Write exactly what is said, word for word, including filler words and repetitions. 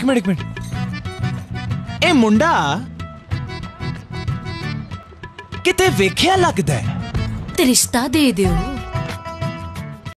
Minute एक minute ए मुंडा किते वेख्या लगदा है ते रिश्ता दे दियो।